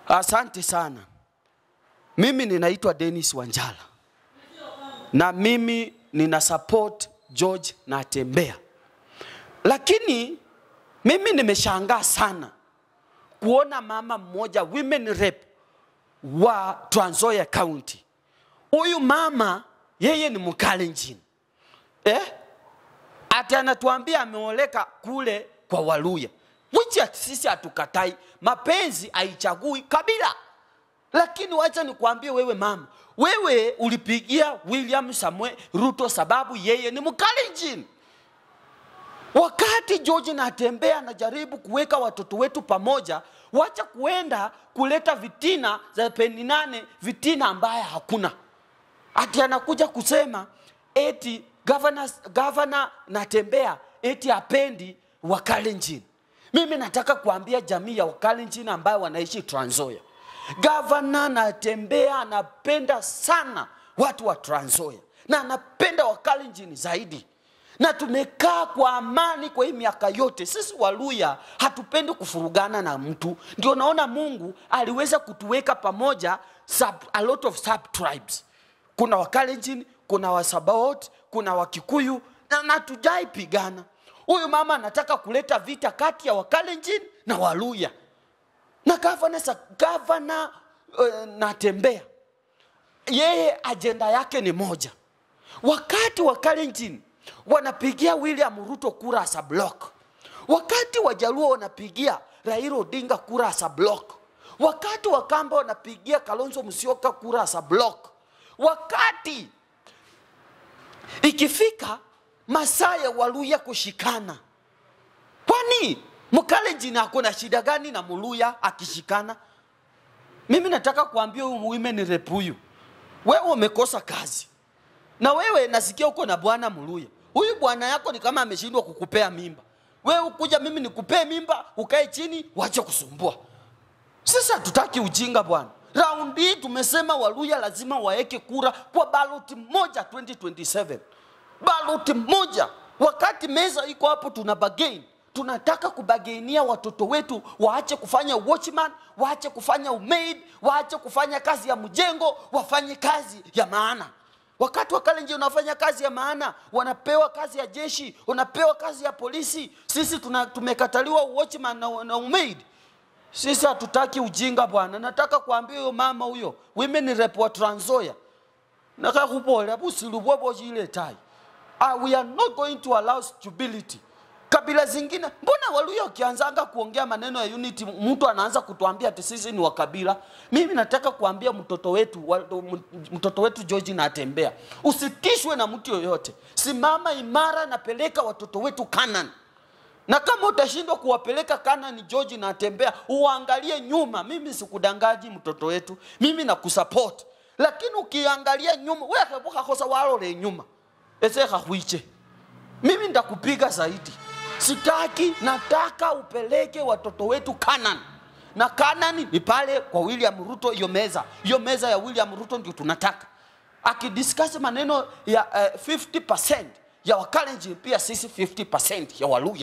Asante sana. Mimi ninaitwa Dennis Wanjala. Na mimi nina support George Natembea. Lakini mimi nimeshangaa sana kuona mama mmoja women rep wa Trans Nzoia County. Huyu mama yeye ni Mkalenjin. Ati anatuambia ameoleka kule kwa Waluya. Which sisi hatukatai, mapenzi haichagui kabila. Lakini wacha nikuambie wewe mama, wewe ulipigia William Samuel Ruto sababu yeye ni Mkalenjin. Wakati George Natembea anajaribu kuweka watoto wetu pamoja, wacha kuenda kuleta vitina za peni 8, vitina ambaye hakuna. Ati anakuja kusema eti governor Natembea eti apendi Wakalenjin. Mimi nataka kuambia jamii ya Wakalenjin ambayo wanaishi Trans Nzoia, Governor Natembea anapenda sana watu wa Trans Nzoia na anapenda Wakalenjin zaidi. Na tumekaa kwa amani kwa hii miaka yote. Sisi Waluya hatupendi kufurugana na mtu. Ndio naona Mungu aliweza kutuweka pamoja a lot of sub tribes. Kuna Wakalenjin, kuna Wasabaot, kuna Wakikuyu na tujai pigana. Huyu mama anataka kuleta vita kati ya Wakalenjin na Waluya. Na governor Natembea, yeye agenda yake ni moja. Wakati Wakalenjin wanapigia William Ruto kura as a block, wakati Wajaluo wanapigia Raila Odinga kura as a block, wakati Wakamba wanapigia Kalonzo Musyoka kura as a block, wakati ikifika masaa ya Waluya kushikana, kwani Mkalenjin hakuna shida gani na Muluya akishikana? Mimi nataka kuambia huyu women rep huyu, wewe umekosa kazi. Na wewe nasikia uko na bwana Muluya. Huyu bwana yako ni kama ameshindwa kukupea mimba. Wewe ukuja mimi nikupee mimba, ukae chini, wacha kusumbua. Sisi hatutaki ujinga bwana. Round hii tumesema Waluya lazima waeke kura kwa ballot moja 2027. Ballot moja. Wakati meza iko hapo tuna bargain. Tunataka kubagainia watoto wetu waache kufanya watchman, waache kufanya umaid, waache kufanya kazi ya mjengo, wafanye kazi ya maana. Wakati Wakalenjin wanafanya kazi ya maana, wanapewa kazi ya jeshi, wanapewa kazi ya polisi. Sisi tumekataliwa watchman na umaid. Sisi hatutaki ujinga bwana. Nataka kuambia huyo mama huyo, women rep wa Trans Nzoia, nataka kupole hapo silubwabo ile tai. We are not going to allow stupidity. Kabila zingine, mbona Waluya ukianzanga kuongea maneno ya unity, mtu anaanza kutuambia ati sisi ni wakabila? Mimi nataka kuambia mtoto wetu George Natembea, usitishwe na mtu yoyote. Simama imara na peleka watoto wetu Canaan. Na kama utashindwa kuwapeleka Canaan George Natembea, uangalie nyuma. Mimi sikudangaji mtoto wetu, mimi nakusupport. Lakini ukiangalia nyuma, wewe ukakosa walole nyuma, ese hakuiche. Mimi nitakupiga zaidi. Sitaki, nataka upeleke watoto wetu Canaan. Na Canaan ni pale kwa William Ruto, hiyo meza ya William Ruto ndio tunataka. Akidiscuss maneno ya 50% ya Wakalenjin, pia sisi 50% ya Waluya.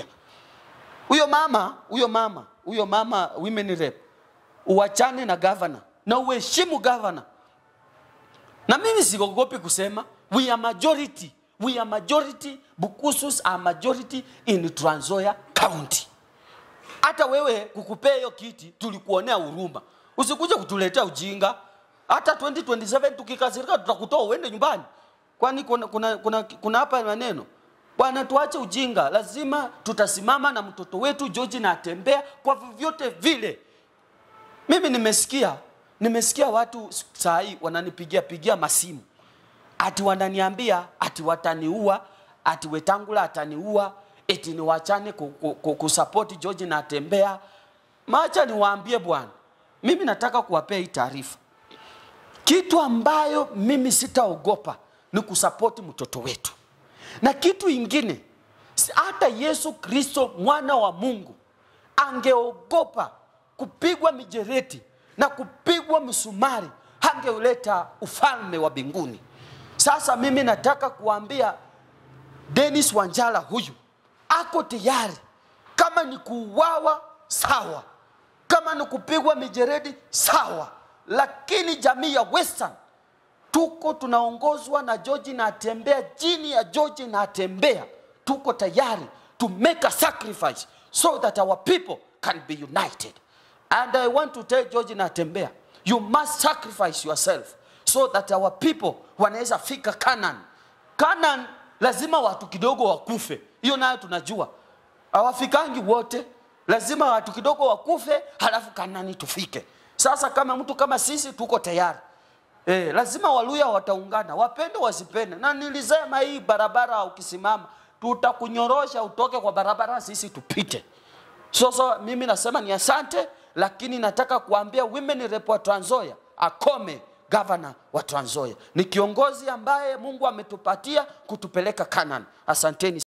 Huyo mama women rep, uachane na governor na uheshimu governor. Na mimi sikogopi kusema we are majority. We are majority, Bukusus are majority in Trans Nzoia County. Hata wewe kukupea hiyo kiti tulikuonea huruma. Usikuje kutuletea ujinga. Hata 2027 tukikasirika tutakutoa uende nyumbani. Kwani kuna hapa maneno. Bwana tuache ujinga. Lazima tutasimama na mtoto wetu George Natembea kwa vyovyote vile. Mimi nimesikia watu saa hii wananipigia masimu. Ati wananiambia, ati wataniua, ati Wetangula ataniua, eti niwachane kusupport George Natembea. Maacha niwaambie bwana, mimi nataka kuwapea hii taarifa. Kitu ambayo mimi sitaogopa ni kusupport mtoto wetu. Na kitu ingine, hata Yesu Kristo mwana wa Mungu angeogopa kupigwa mijereti na kupigwa msumari, hangeuleta ufalme wa mbinguni. Sasa mimi nataka kuambia Dennis Wanjala huyu ako tayari, kama ni kuuawa sawa, Kama ni kupigwa mijeredi sawa, lakini jamii ya Western tuko tunaongozwa na George Natembea, chini ya George Natembea tuko tayari to make a sacrifice so that our people can be united. And I want to tell George Natembea, you must sacrifice yourself so that our people wanaweza fika Canaan. Canaan lazima watu kidogo wakufe. Hiyo nayo tunajua. Hawafikangi wote. Lazima watu kidogo wakufe halafu Kanaani tufike. Sasa kama mtu kama sisi tuko tayari. Lazima Waluya wataungana, wapende wasipende. Na nilisema hii barabara ukisimama tutakunyorosha utoke kwa barabara sisi tupite. So mimi nasema ni asante, lakini nataka kuambia women rep wa Trans Nzoia akome governor wa Trans Nzoia. Ni kiongozi ambaye Mungu ametupatia kutupeleka Canaan. Asanteni.